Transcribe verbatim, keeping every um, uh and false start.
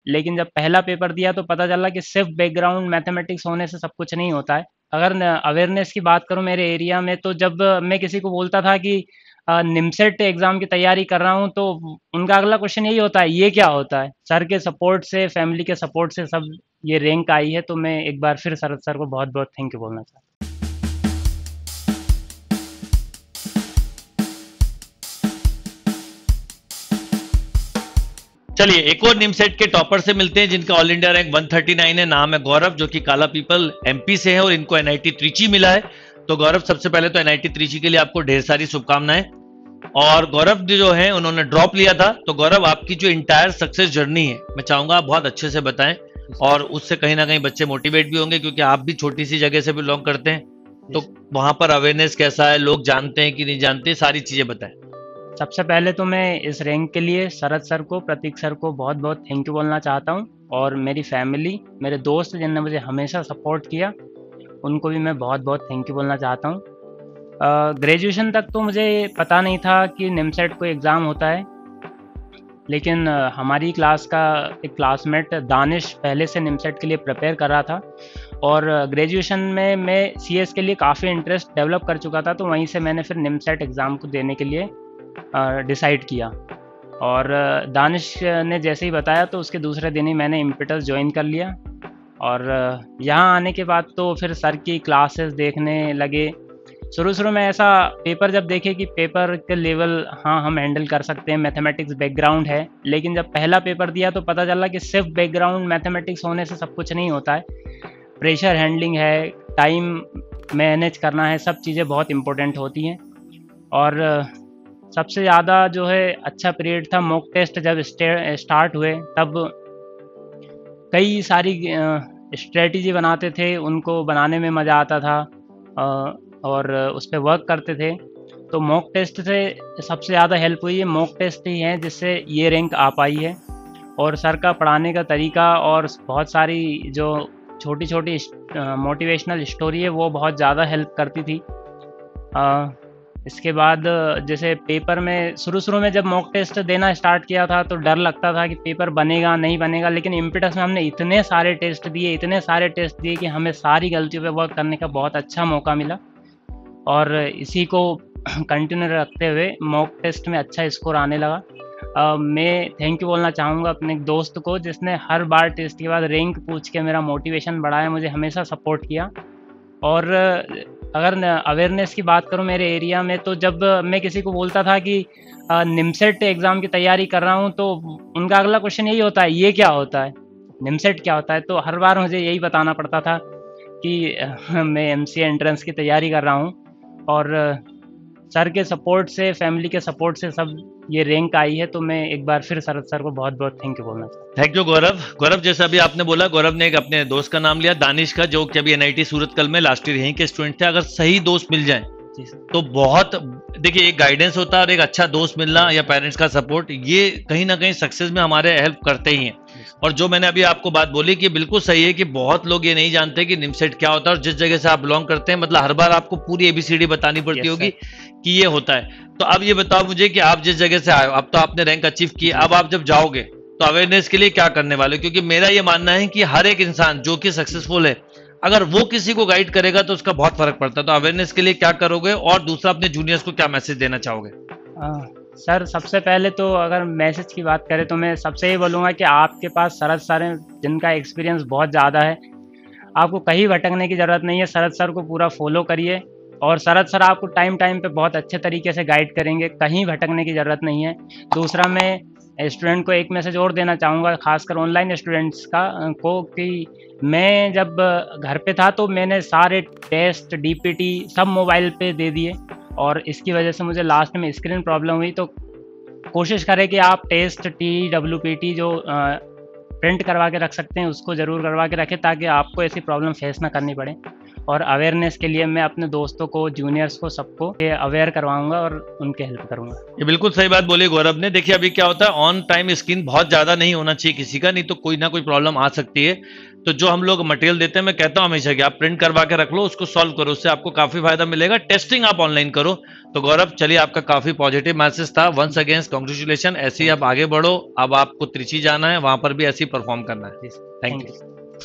लेकिन जब पहला पेपर दिया तो पता चला कि सिर्फ बैकग्राउंड मैथमेटिक्स होने से सब कुछ नहीं होता है। अगर अवेयरनेस की बात करूं मेरे एरिया में, तो जब मैं किसी को बोलता था कि निमसेट एग्जाम की तैयारी कर रहा हूं, तो उनका अगला क्वेश्चन यही होता है, ये क्या होता है। सर के सपोर्ट से, फैमिली के सपोर्ट से सब ये रैंक आई है, तो मैं एक बार फिर शरद सर को बहुत बहुत थैंक यू बोलना चाहता हूँ। चलिए एक और निमसेट के टॉपर से मिलते हैं जिनका ऑल इंडिया रैंक एक सौ उनतालीस है। नाम है गौरव, जो कि काला पीपल एमपी से है और इनको एनआईटी त्रिची मिला है। तो गौरव, सबसे पहले तो एनआईटी त्रिची के लिए आपको ढेर सारी शुभकामनाएं। और गौरव जो है उन्होंने ड्रॉप लिया था। तो गौरव, आपकी जो इंटायर सक्सेस जर्नी है मैं चाहूंगा आप बहुत अच्छे से बताएं, और उससे कहीं ना कहीं बच्चे मोटिवेट भी होंगे, क्योंकि आप भी छोटी सी जगह से बिलोंग करते हैं। तो वहां पर अवेयरनेस कैसा है, लोग जानते हैं कि नहीं जानते, सारी चीजें बताएं। सबसे पहले तो मैं इस रैंक के लिए शरद सर को, प्रतीक सर को बहुत बहुत थैंक यू बोलना चाहता हूँ, और मेरी फैमिली, मेरे दोस्त जिनने मुझे हमेशा सपोर्ट किया, उनको भी मैं बहुत बहुत थैंक यू बोलना चाहता हूँ। ग्रेजुएशन तक तो मुझे पता नहीं था कि निमसेट कोई एग्ज़ाम होता है, लेकिन uh, हमारी क्लास का एक क्लासमेट दानिश पहले से निमसेट के लिए प्रिपेयर कर रहा था, और ग्रेजुएशन में मैं सीएस के लिए काफ़ी इंटरेस्ट डेवलप कर चुका था, तो वहीं से मैंने फिर निमसेट एग्ज़ाम को देने के लिए डिसाइड किया। और दानिश ने जैसे ही बताया तो उसके दूसरे दिन ही मैंने इम्पिटस ज्वाइन कर लिया, और यहाँ आने के बाद तो फिर सर की क्लासेस देखने लगे। शुरू शुरू में ऐसा पेपर जब देखे कि पेपर के लेवल हाँ हम हैंडल कर सकते हैं, मैथमेटिक्स बैकग्राउंड है, लेकिन जब पहला पेपर दिया तो पता चला कि सिर्फ बैकग्राउंड मैथमेटिक्स होने से सब कुछ नहीं होता है। प्रेशर हैंडलिंग है, टाइम मैनेज करना है, सब चीज़ें बहुत इम्पोर्टेंट होती हैं। और सबसे ज़्यादा जो है अच्छा पीरियड था मॉक टेस्ट जब स्टार्ट हुए, तब कई सारी स्ट्रेटजी बनाते थे, उनको बनाने में मज़ा आता था और उस पर वर्क करते थे। तो मॉक टेस्ट से सबसे ज़्यादा हेल्प हुई है, मॉक टेस्ट ही है जिससे ये रैंक आ पाई है। और सर का पढ़ाने का तरीका और बहुत सारी जो छोटी छोटी मोटिवेशनल स्टोरी है वो बहुत ज़्यादा हेल्प करती थी। आ, इसके बाद जैसे पेपर में शुरू शुरू में जब मॉक टेस्ट देना स्टार्ट किया था तो डर लगता था कि पेपर बनेगा नहीं बनेगा, लेकिन इम्पिटस में हमने इतने सारे टेस्ट दिए इतने सारे टेस्ट दिए कि हमें सारी गलतियों पे वर्क करने का बहुत अच्छा मौका मिला, और इसी को कंटिन्यू रखते हुए मॉक टेस्ट में अच्छा स्कोर आने लगा। uh, मैं थैंक यू बोलना चाहूँगा अपने एक दोस्त को जिसने हर बार टेस्ट के बाद रैंक पूछ के मेरा मोटिवेशन बढ़ाया, मुझे हमेशा सपोर्ट किया। और अगर अवेयरनेस की बात करूं मेरे एरिया में, तो जब मैं किसी को बोलता था कि निमसेट एग्ज़ाम की तैयारी कर रहा हूं, तो उनका अगला क्वेश्चन यही होता है, ये क्या होता है, निमसेट क्या होता है। तो हर बार मुझे यही बताना पड़ता था कि मैं एमसीए एंट्रेंस की तैयारी कर रहा हूं, और सर के सपोर्ट से, फैमिली के सपोर्ट से सब ये रैंक आई है। तो मैं एक बार फिर शरद सर को बहुत बहुत थैंक यू बोलना चाहता हूँ। थैंक यू गौरव। गौरव, जैसा अभी आपने बोला, गौरव ने एक अपने दोस्त का नाम लिया, दानिश का, जो कि अभी एनआईटी सूरतकल में लास्ट ईयर यहीं के स्टूडेंट थे। अगर सही दोस्त मिल जाए तो बहुत, देखिए एक गाइडेंस होता है और एक अच्छा दोस्त मिलना या पेरेंट्स का सपोर्ट, ये कहीं ना कहीं सक्सेस में हमारे हेल्प करते ही हैं। और जो मैंने अभी आपको बात बोली कि बिल्कुल सही है कि बहुत लोग ये नहीं जानते कि निमसेट क्या होता है, और जिस जगह से आप बिलोंग करते हैं, मतलब हर बार आपको पूरी एबीसीडी बतानी पड़ती होगी कि ये होता है। तो अब ये बताओ मुझे कि आप जिस जगह से आए हो, अब तो आपने रैंक अचीव की, अब आप जब जाओगे तो अवेयरनेस के लिए क्या करने वाले? क्योंकि मेरा ये मानना है कि हर एक इंसान जो कि सक्सेसफुल है, अगर वो किसी को गाइड करेगा तो उसका बहुत फर्क पड़ता है। तो अवेयरनेस के लिए क्या करोगे, और दूसरा अपने जूनियर्स को क्या मैसेज देना चाहोगे? आ, सर सबसे पहले तो अगर मैसेज की बात करें तो मैं सबसे ये बोलूँगा कि आपके पास शरद सर हैं जिनका एक्सपीरियंस बहुत ज़्यादा है, आपको कहीं भटकने की ज़रूरत नहीं है। शरद सर को पूरा फॉलो करिए, और शरद सर आपको टाइम टाइम पे बहुत अच्छे तरीके से गाइड करेंगे, कहीं भटकने की ज़रूरत नहीं है। दूसरा, मैं स्टूडेंट को एक मैसेज और देना चाहूँगा, खासकर ऑनलाइन स्टूडेंट्स का को, कि मैं जब घर पे था तो मैंने सारे टेस्ट डीपीटी सब मोबाइल पे दे दिए, और इसकी वजह से मुझे लास्ट में स्क्रीन प्रॉब्लम हुई। तो कोशिश करें कि आप test T W P T जो प्रिंट करवा के रख सकते हैं उसको ज़रूर करवा के रखें, ताकि आपको ऐसी प्रॉब्लम फेस ना करनी पड़े। और अवेयरनेस के लिए मैं अपने दोस्तों को, जूनियर्स को, सबको अवेयर करवाऊंगा और उनके हेल्प करूंगा। ये बिल्कुल सही बात बोली गौरव ने। देखिए अभी क्या होता है, ऑन टाइम स्क्रीन बहुत ज्यादा नहीं होना चाहिए किसी का, नहीं तो कोई ना कोई प्रॉब्लम आ सकती है। तो जो हम लोग मटेरियल देते हैं, मैं कहता हूं हमेशा कि आप प्रिंट करवा के रख लो, उसको सॉल्व करो, उससे आपको काफी फायदा मिलेगा। टेस्टिंग आप ऑनलाइन करो। तो गौरव चलिए, आपका काफी पॉजिटिव मैसेज था। Once again congratulation. ऐसे ही आप आगे बढ़ो। अब आपको त्रिची जाना है, वहां पर भी ऐसे ही परफॉर्म करना है। Thank thank you. यू।